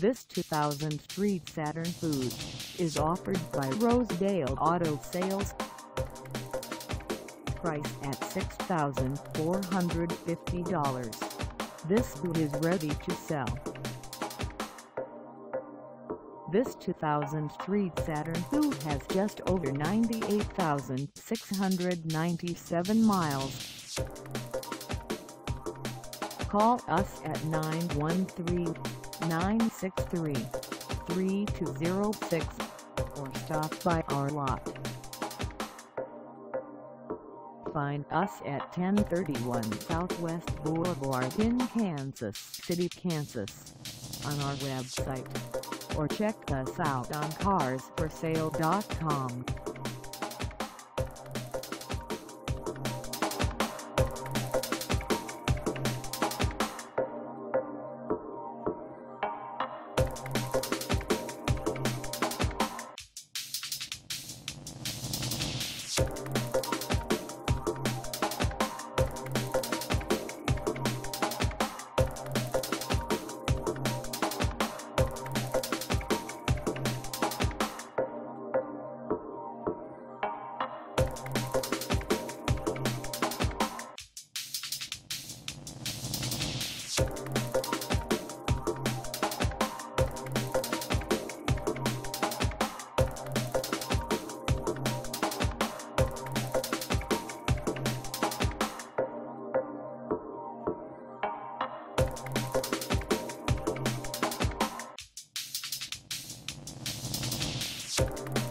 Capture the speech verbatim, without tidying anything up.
This two thousand three Saturn V U E is offered by Rosedale Auto Sales. Price at six thousand four hundred fifty dollars. This V U E is ready to sell. This two thousand three Saturn V U E has just over ninety-eight thousand six hundred ninety-seven miles. Call us at nine one three, nine six three, three two zero six or stop by our lot. Find us at ten thirty-one Southwest Blvd in Kansas City, Kansas on our website, or check us out on cars for sale dot com. You